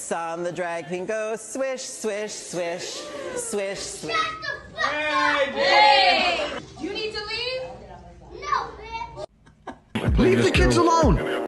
on the drag queen goes swish, swish, swish, swish, swish. Hey! Do you need to leave? Leave the kids alone.